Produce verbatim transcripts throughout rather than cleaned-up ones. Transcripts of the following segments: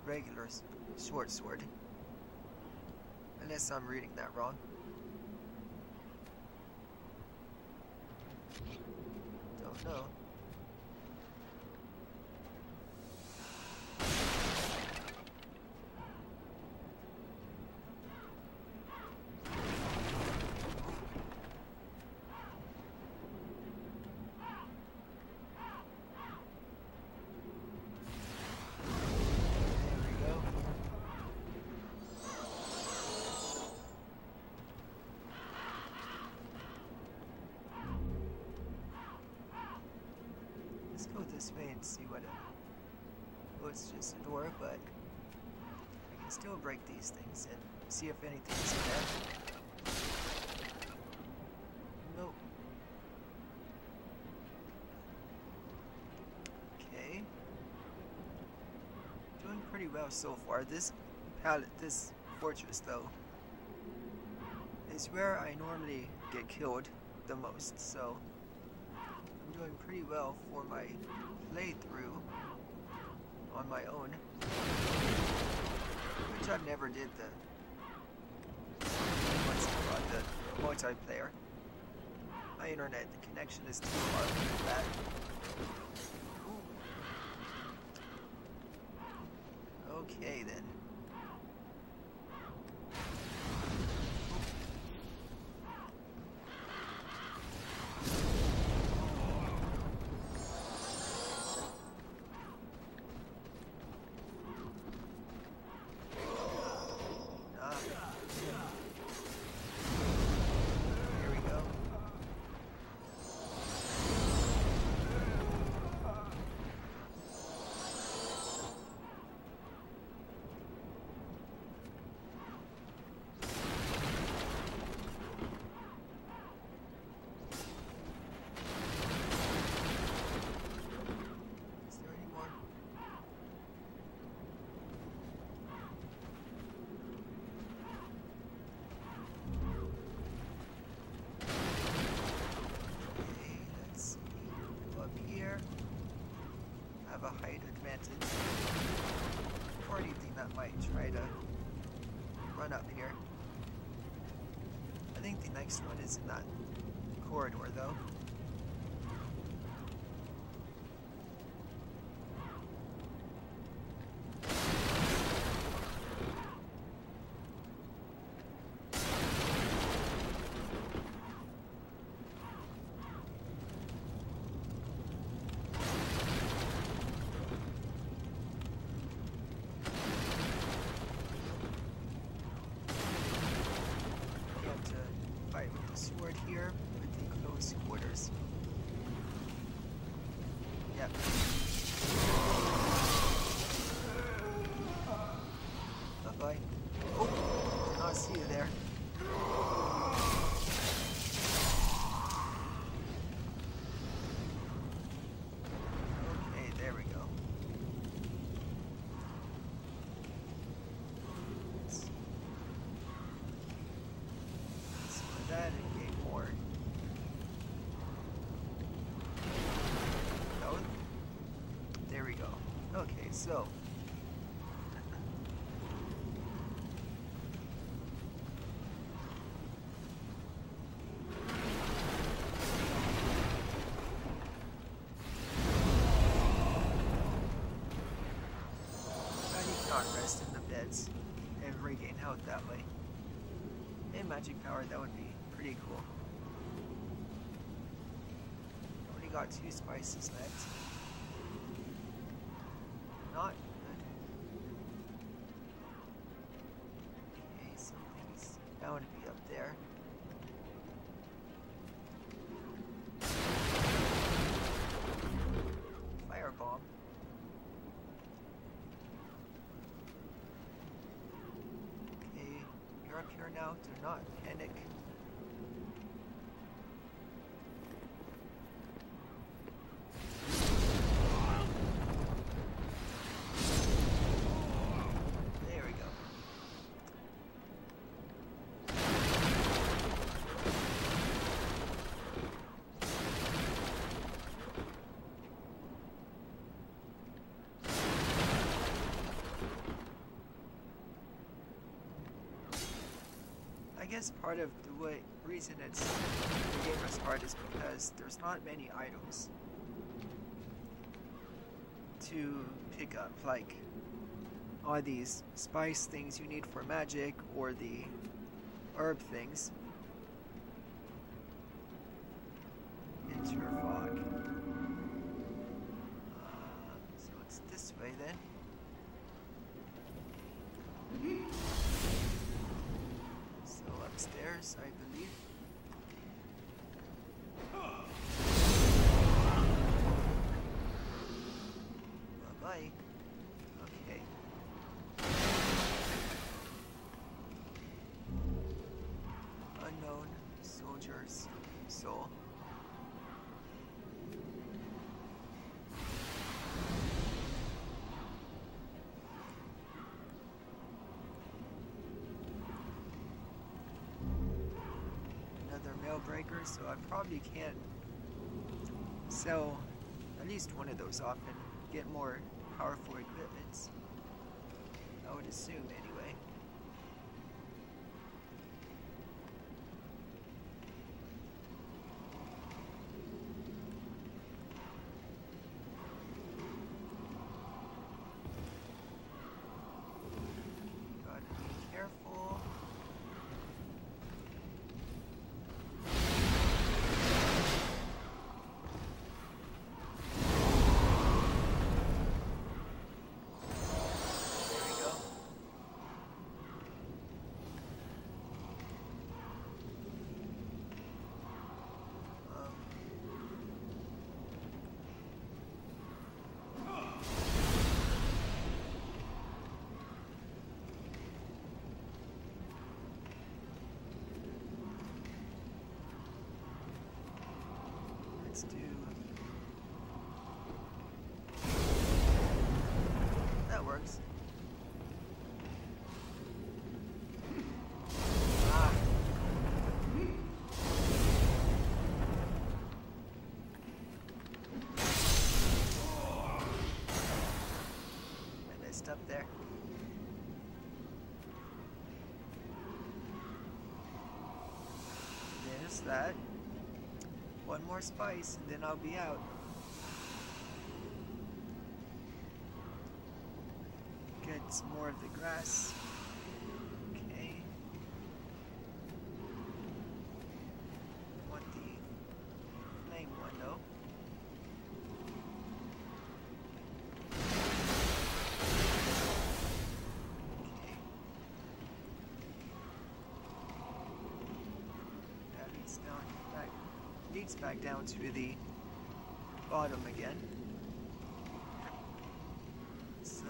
regular short sword. Unless I'm reading that wrong. Don't know. Let's go this way and see what it... Oh, it's just a door, but I can still break these things and see if anything's in there. Nope. Okay. Doing pretty well so far. This pallet, this fortress though, is where I normally get killed the most, so I'm doing pretty well for my playthrough on my own, which I've never did the what's it called, the multiplayer. My internet connection is too hard for that. Okay then. A height advantage, or anything that might try to run up here. I think the next one is in that corridor though. Sword here with the close quarters. Yep. Bye bye. Oh, did not see you there. Okay, there we go. Let's see that and more. No? There we go. Okay, so I need not rest in the beds and regain health that way. And magic power, that would be pretty cool. Only got two spices left. Not good. Okay, something's bound to be up there. Firebomb. Okay, you're up here now. Do not panic. guess part of the way, reason it's the gamer's hard is because there's not many items to pick up, like all these spice things you need for magic or the herb things. Enter fog. Uh, so it's this way then. So upstairs, I believe. Bye-bye. Okay. Unknown soldier's soul. Breaker, so I probably can't sell at least one of those off and get more powerful equipments. I would assume anyway. Gotta be careful. Let's do... That works. Ah. I messed up there. There's that. One more spice and then I'll be out. Get some more of the grass. Okay. Want the flame one though. Okay. That leads down back. Leads back down to the bottom again. So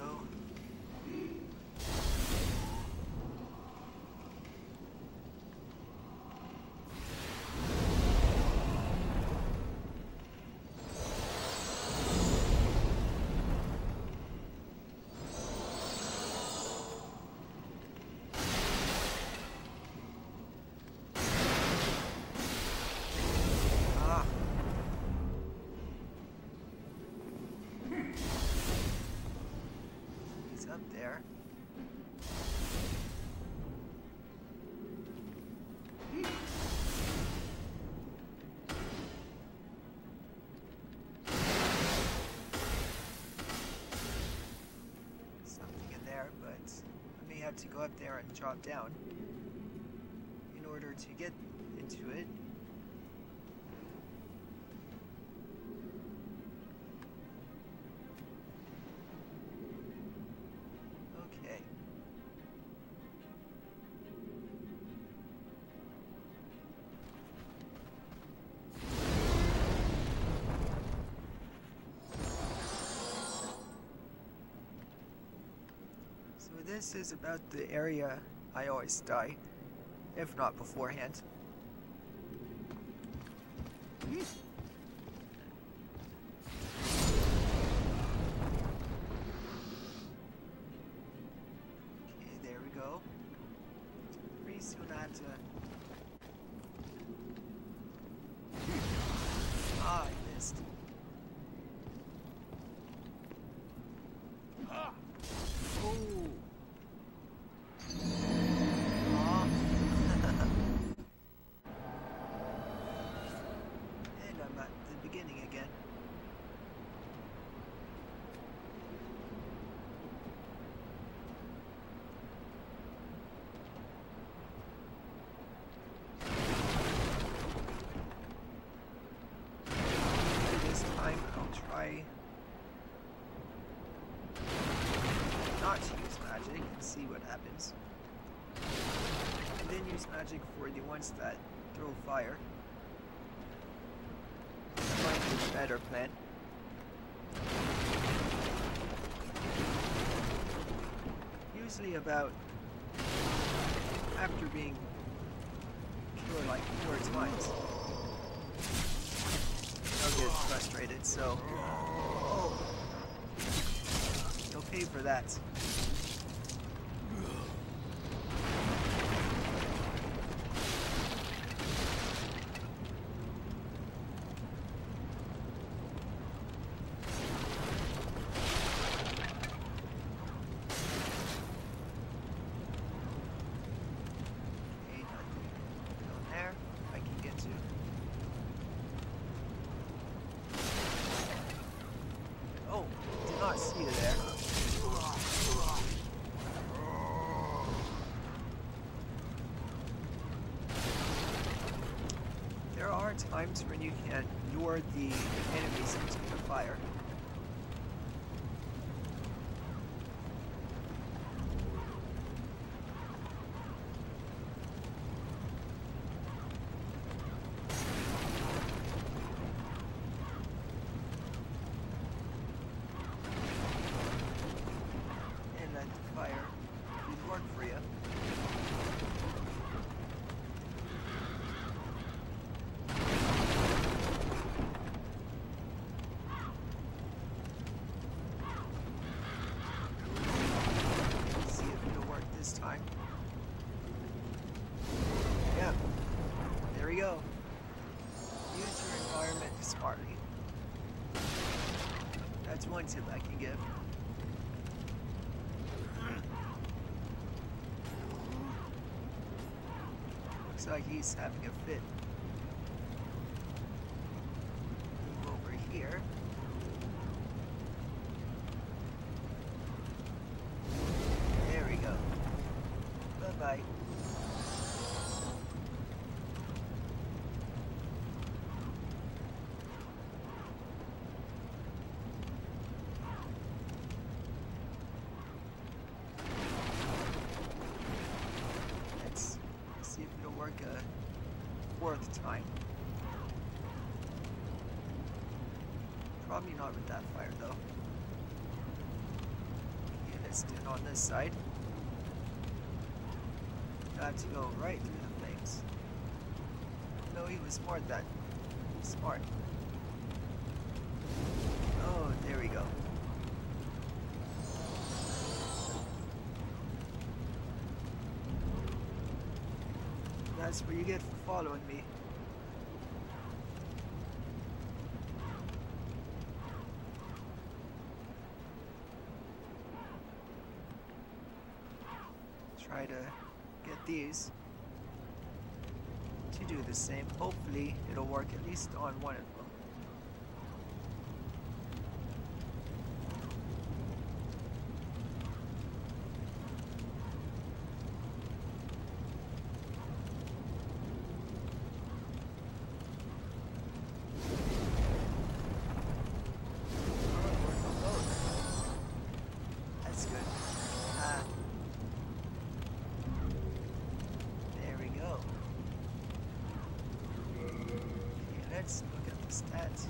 up there. Something in there, but I may have to go up there and drop down in order to get into it. This is about the area I always die, if not beforehand. Okay, there we go. Pretty soon I have to... Ah, I missed. Oh! not use magic and see what happens. And then use magic for the ones that throw fire. That might be a better plan. Usually about after being killed like four times, I'll get frustrated, so you'll pay for that. See you there. There are times when you can lure the enemies into the fire. For you. See if it'll work this time. Yeah, there we go. Use your environment smartly. That's one tip I can give. Looks like he's having a fit. Move over here. There we go. Bye-bye. See if it'll work a fourth time. Probably not with that fire though. Okay, let's do it on this side. Got to go right through the flames. No, he was more that smart. Oh, there we go. That's what you get for following me. Try to get these to do the same. Hopefully it'll work at least on one of them. Let's look at the stats.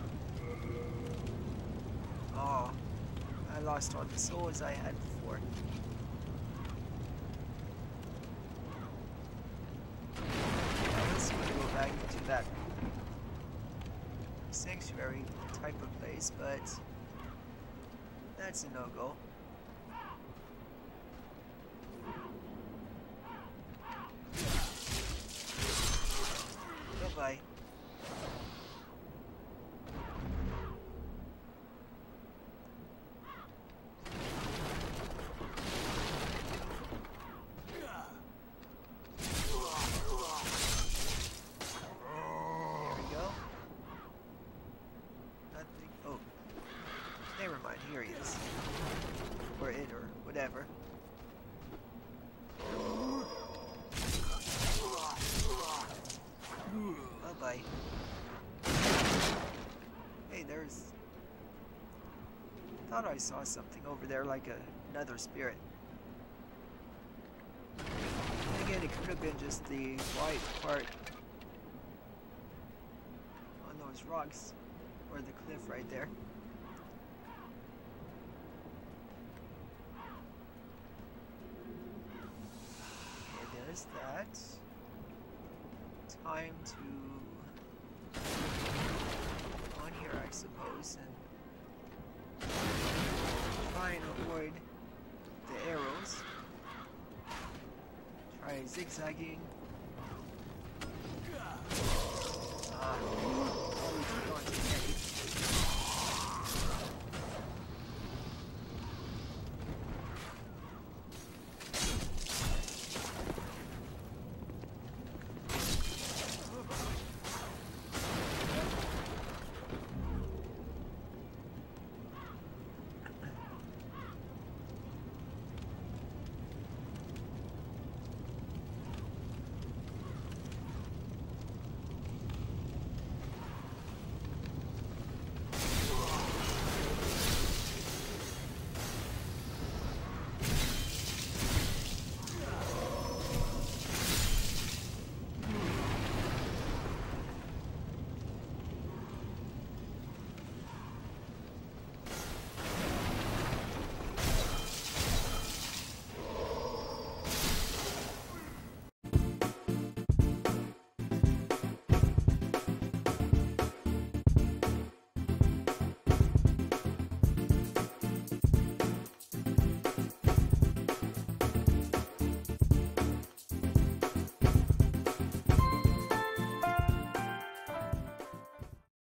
Oh, I lost all the souls I had before. Now let's go back into that sanctuary type of place, but that's a no-go. Bye-bye. Here he is. Or it, or whatever. Bye-bye. Hey, there's... I thought I saw something over there, like a another spirit. And again, it could have been just the white part on those rocks, or the cliff right there. Okay, there's that. Time to on here, I suppose, and try and avoid the arrows. Try zigzagging